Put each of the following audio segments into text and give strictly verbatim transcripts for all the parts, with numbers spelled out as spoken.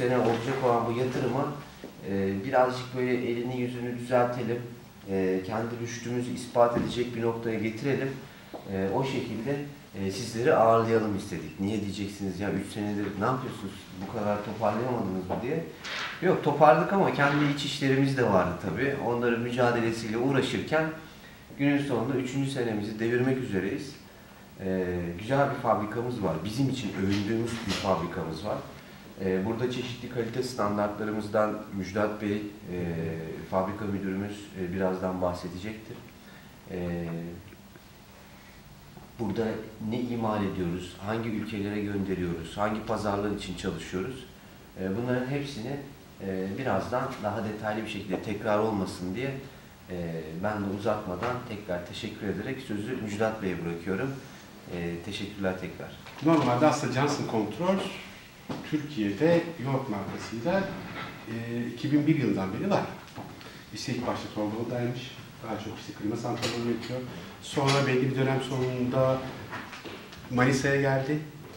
sene olacak olan bu yatırımı e, birazcık böyle elini yüzünü düzeltelim, e, kendi rüştümüzü ispat edecek bir noktaya getirelim. E, o şekilde e, sizleri ağırlayalım istedik. Niye diyeceksiniz ya üç senedir ne yapıyorsunuz, bu kadar toparlayamadınız mı diye. Yok, toparladık ama kendi iç işlerimiz de vardı tabii. Onların mücadelesiyle uğraşırken günün sonunda üçüncü senemizi devirmek üzereyiz. Ee, güzel bir fabrikamız var. Bizim için övündüğümüz bir fabrikamız var. Ee, burada çeşitli kalite standartlarımızdan Müjdat Bey, e, fabrika müdürümüz e, birazdan bahsedecektir. Ee, burada ne imal ediyoruz, hangi ülkelere gönderiyoruz, hangi pazarlar için çalışıyoruz. E, bunların hepsini e, birazdan daha detaylı bir şekilde tekrar olmasın diye e, ben de uzatmadan tekrar teşekkür ederek sözü Müjdat Bey'e bırakıyorum. Ee, teşekkürler tekrar. Normalde aslında Johnson Control Türkiye'de York markasıyla e, iki bin bir yılından beri var. İşte ilk başta Torbalı'daymış. Daha çok işte klima santralleri üretiyor. Sonra belli bir dönem sonunda Manisa'ya geldi.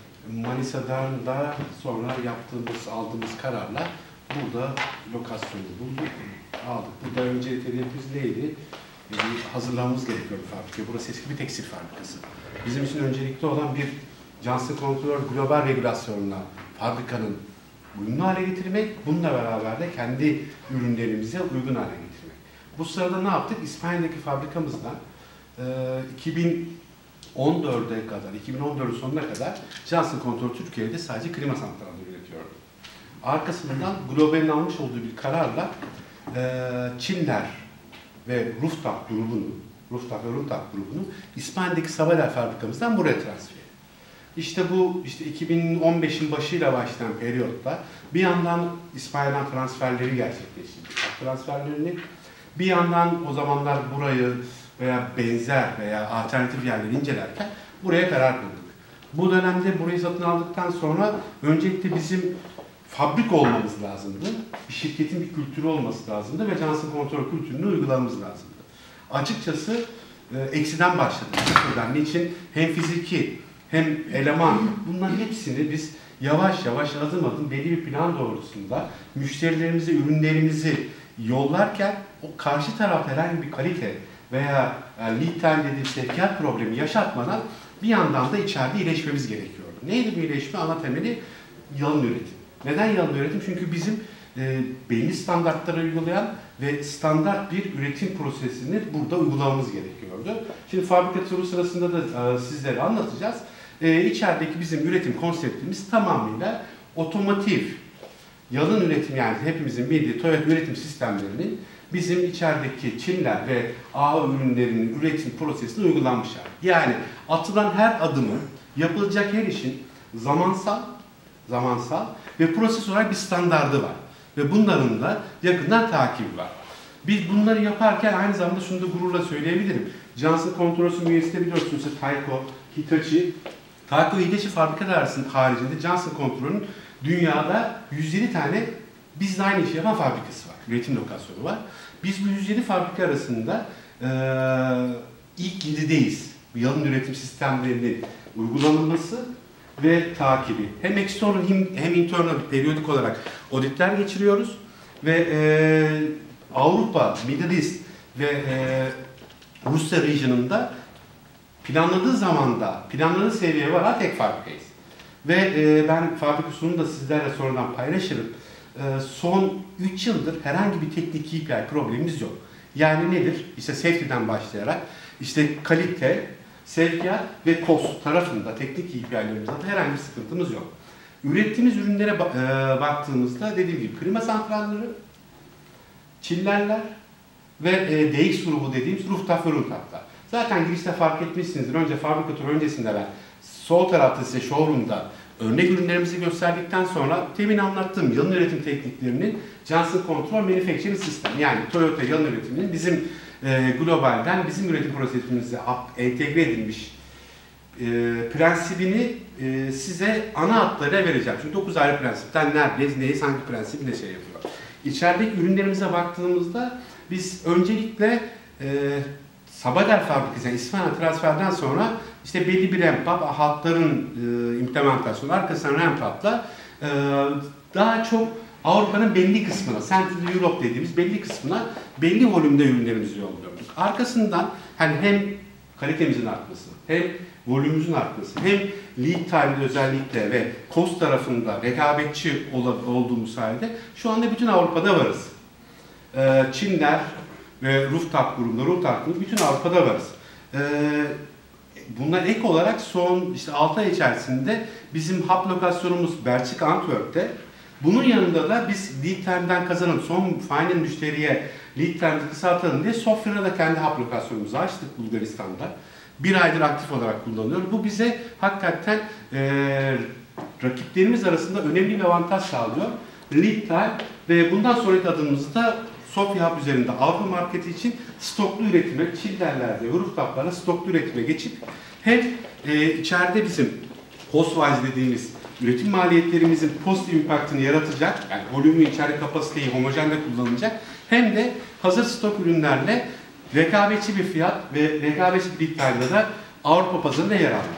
Manisa'dan da sonra yaptığımız, aldığımız kararla burada lokasyonu bulduk, aldık. Burada öncelikle hedefimiz neydi? E, hazırlamamız gerekiyor bir fabrika. Burası eski bir tekstil fabrikası. Bizim için öncelikli olan bir Johnson Control global regülasyonuna fabrikanın uyumlu hale getirmek, bununla beraber de kendi ürünlerimize uygun hale getirmek. Bu sırada ne yaptık? İspanya'daki fabrikamızdan e, iki bin on dörde kadar, iki bin on dördün sonuna kadar Johnson Control Türkiye'de sadece klima santralleri üretiyordu. Arkasından globalin almış olduğu bir kararla e, Çinler ve Rooftop grubunu, Rooftop ve Rooftop grubunu İspanya'daki Sabadell fabrikamızdan buraya transfer etti. İşte bu işte iki bin on beşin başıyla başlayan periyotta bir yandan İspanya'dan transferleri gerçekleştirdik. Transferlerini bir yandan o zamanlar burayı veya benzer veya alternatif yerleri incelerken buraya karar kıldık. Bu dönemde burayı satın aldıktan sonra öncelikle bizim fabrik olmamız lazımdı. Bir şirketin bir kültürü olması lazımdı ve Johnson Control kültürünü uygulamamız lazımdı. Açıkçası e, eksiden başladık. Sıfırdan. Niçin? Hem fiziki hem eleman, bunların hepsini biz yavaş yavaş adım adım belli bir plan doğrultusunda müşterilerimize ürünlerimizi yollarken o karşı taraf herhangi bir kalite veya yani lead time dediğim sevkiyat problemi yaşatmadan bir yandan da içeride iyileşmemiz gerekiyordu. Neydi bu iyileşme? Ana temeli yalın üretim. Neden yalın üretim? Çünkü bizim e, belli standartları uygulayan ve standart bir üretim prosesini burada uygulamamız gerekiyordu. Şimdi fabrika turu sırasında da e, sizlere anlatacağız. E, içerideki bizim üretim konseptimiz tamamıyla otomotiv, yalın üretim, yani hepimizin bildiği Toyota üretim sistemlerinin bizim içerideki Çinler ve A A ürünlerinin üretim prosesine uygulanmışlar. Yani atılan her adımın, yapılacak her işin zamansal, zamansal ve proses olarak bir standardı var. Ve bunların da yakından takibi var. Biz bunları yaparken aynı zamanda şunu da gururla söyleyebilirim. Johnson Control'un üyesi de biliyorsunuz işte Taiko, Hitachi. Taiko ve Hitachi fabrikalar arasında haricinde Johnson Control'un dünyada yüz yedi tane bizle aynı işi yapan fabrikası var. Üretim lokasyonu var. Biz bu yüz yedi fabrika arasında e, ilk yedideyiz. Bu yalın üretim sistemlerinin uygulanılması ve takibi. Hem external hem internal periyodik olarak auditler geçiriyoruz ve e, Avrupa, Middle East ve e, Rusya region'ında planladığı zamanda, planladığı seviyeye varan tek fabrikayız. Ve e, ben fabrika sunumunu da sizlerle sonradan paylaşırım. E, son üç yıldır herhangi bir teknik K P I problemimiz yok. Yani nedir? İşte safety'den başlayarak, işte kalite, sevkiyat ve cost tarafında teknik K P I'lerimizde herhangi bir sıkıntımız yok. Ürettiğimiz ürünlere e, baktığımızda dediğim gibi klima santralleri, chillerler ve e, D X grubu dediğimiz rooftop ve rooftoplar. Zaten girişte fark etmişsinizdir. Önce fabrika turu öncesinde ben sol tarafta size showroom'da örnek ürünlerimizi gösterdikten sonra temin anlattığım yalın üretim tekniklerinin Johnson Control Manufacturing System, yani Toyota yalın üretiminin bizim e, globalden bizim üretim prosesimize entegre edilmiş e, prensibini e, size ana hatlarıyla vereceğim. Çünkü dokuz ayrı prensipten neredeyiz, neyiz, hangi prensibi ne şey yapıyor. İçerideki ürünlerimize baktığımızda biz öncelikle e, Sabadell fabrikası, yani İspanya transferden sonra işte belli bir ramp-up, hatların e, implementasyonu, arkasından ramp-up'la e, daha çok Avrupa'nın belli kısmına, Central Europe dediğimiz belli kısmına belli volümde ürünlerimizi yolluyorduk. Arkasından hani hem kalitemizin artması, hem volümümüzün artması, hem lead time'de özellikle ve cost tarafında rekabetçi ol olduğumuz halde şu anda bütün Avrupa'da varız. Ee, Çinler ve Rooftop grubunda, Rooftop grubu bütün Avrupa'da varız. Ee, Buna ek olarak son işte altı ay içerisinde bizim hub lokasyonumuz Belçika Antwerp'te. Bunun yanında da biz lead time'den kazanıp son final müşteriye lead time'ı kısaltalım diye Sofya'da da kendi hub lokasyonumuzu açtık Bulgaristan'da. Bir aydır aktif olarak kullanıyoruz. Bu bize hakikaten e, rakiplerimiz arasında önemli bir avantaj sağlıyor. Lead time ve bundan sonraki adımımızda Sofya Hub üzerinde Avrupa marketi için stoklu üretime, chillerlerde, rooftoplarla stoklu üretime geçip hem e, içeride bizim cost-wise dediğimiz üretim maliyetlerimizin pozitif impactını yaratacak, yani volümü, içeride kapasiteyi homojen de kullanılacak, hem de hazır stok ürünlerle rekabetçi bir fiyat ve rekabetçi bir miktarda da Avrupa pazarında yer almak.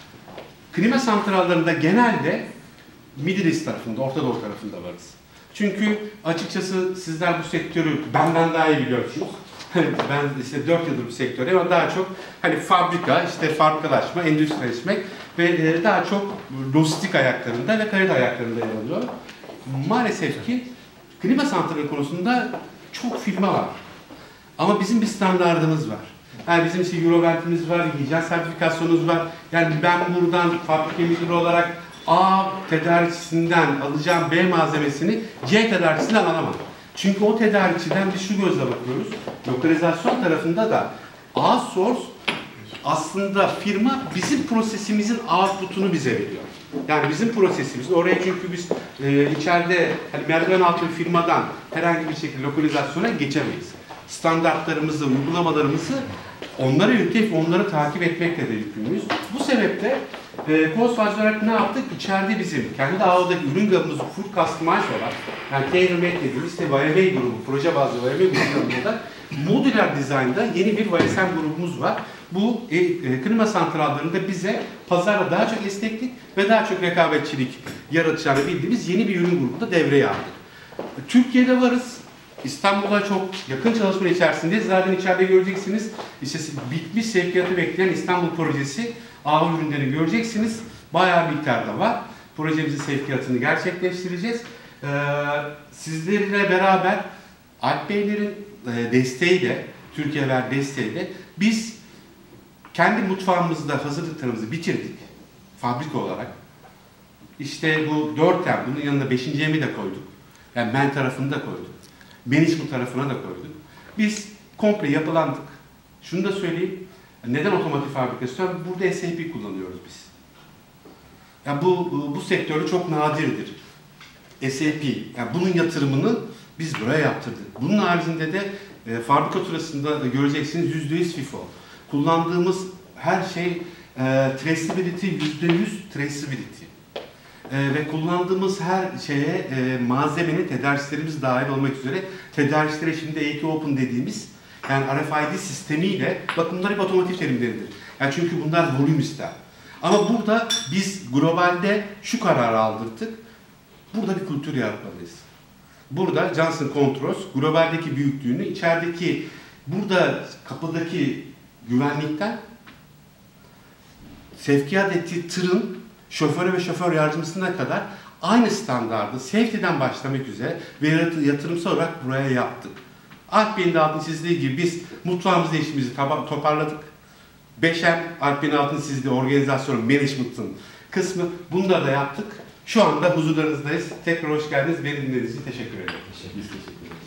Klima santrallarında genelde Middle East tarafında, Orta Doğu tarafında varız. Çünkü açıkçası sizler bu sektörü benden daha iyi biliyorsunuz. Ben işte dört yıldır bu sektörde ama daha çok hani fabrika, işte fabrikalaşma, endüstrileşmek ve daha çok lojistik ayaklarında ve kalite ayaklarında yer alıyor. Maalesef ki klima santrali konusunda çok firma var. Ama bizim bir standardımız var. Yani bizim işte Eurovent'imiz var, hijyen sertifikasyonumuz var. Yani ben buradan fabrika müdürü olarak A tedarikçisinden alacağım B malzemesini C tedarikçisinden alamam. Çünkü o tedarikçiden biz şu gözle bakıyoruz. Lokalizasyon tarafında da A source aslında firma bizim prosesimizin output'unu bize veriyor. Yani bizim prosesimiz, oraya çünkü biz e, içeride hani merdiven altı bir firmadan herhangi bir şekilde lokalizasyona geçemeyiz. Standartlarımızı, uygulamalarımızı onlara yükleyip onları takip etmekle de yükümlüyüz. Bu sebeple e, cost-wise olarak ne yaptık? İçeride bizim kendi ağındaki ürün gamımızı full customize olarak, yani tailor-made dediğimiz işte Y M A grubu, proje bazlı Y M A grubunda modüler dizaynda yeni bir Y S M grubumuz var. Bu e, e, klima santrallarında bize pazarda daha çok esneklik ve daha çok rekabetçilik yaratacağını bildiğimiz yeni bir ürün grubunda devreye aldık. Türkiye'de varız. İstanbul'a çok yakın çalışma içerisindeyiz. Zaten içeride göreceksiniz. İşte bitmiş sevkiyatı bekleyen İstanbul projesi A ürünlerini göreceksiniz. Bayağı bir miktarda var. Projemizin sevkiyatını gerçekleştireceğiz. Ee, sizlerle beraber Alp Beylerin e, desteğiyle, Türkiye Ver desteğiyle biz kendi mutfağımızda hazırlıklarımızı bitirdik. Fabrika olarak. İşte bu dört M, bunun yanında beşinci M'i de koyduk. Yani men tarafını da koyduk. Management tarafına da koyduk. Biz komple yapılandık. Şunu da söyleyeyim. Neden otomotiv fabrikası? Burada S A P kullanıyoruz biz. Yani bu, bu, bu sektörü çok nadirdir. S A P. Yani bunun yatırımını biz buraya yaptırdık. Bunun haricinde de e, fabrika turasında göreceksiniz yüzde yüz FIFO. Kullandığımız her şey e, traceability, yüzde yüz traceability. Ee, ve kullandığımız her şeye e, malzemenin tedarikçilerimiz dahil olmak üzere tedarikçilere şimdi A T Open dediğimiz yani R F I D sistemiyle, bakın bunlar hep otomotiv terimleridir. Yani çünkü bunlar volüm ister. Ama burada biz globalde şu kararı aldırdık. Burada bir kültür yaratmalıyız. Burada Johnson Controls globaldeki büyüklüğünü, içerideki burada kapıdaki güvenlikten sevkiyat ettiği tırın şoförü ve şoför yardımcısına kadar aynı standardı safety'den başlamak üzere ve yatırımsal olarak buraya yaptık. Alp Bey'in de altını çizdiği gibi biz mutfağımızda işimizi toparladık. beş M Alp Bey'in altını çizdiği organizasyon management'ın kısmı, bunları da yaptık. Şu anda huzurlarınızdayız. Tekrar hoş geldiniz. Beni dinlediğiniz için teşekkür ederim. Teşekkür ederim.